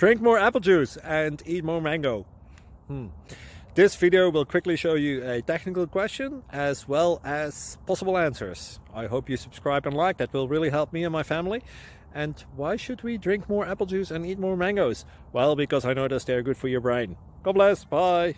Drink more apple juice and eat more mango. This video will quickly show you a technical question as well as possible answers. I hope you subscribe and like, that will really help me and my family. And why should we drink more apple juice and eat more mangoes? Well, because I noticed they're good for your brain. God bless, bye!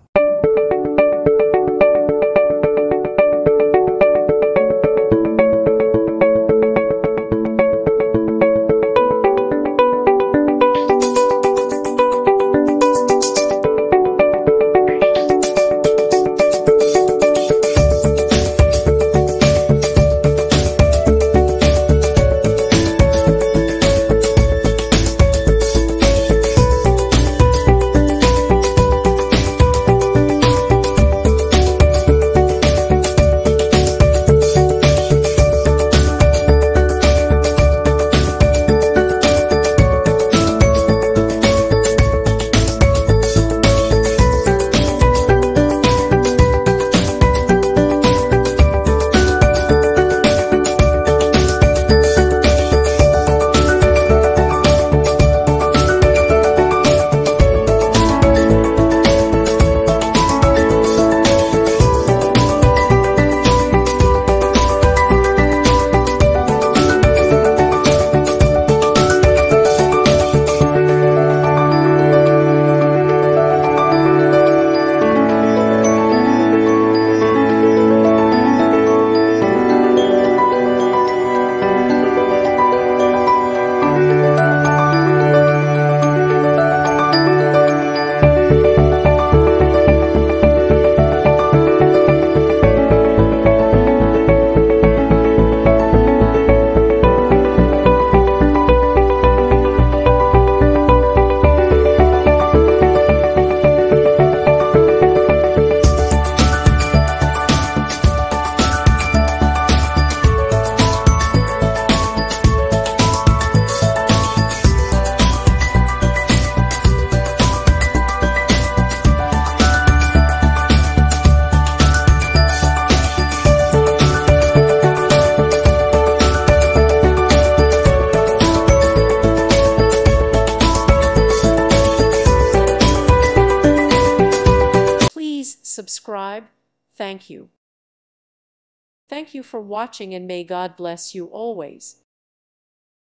Subscribe. Thank you. Thank you for watching, and may God bless you always.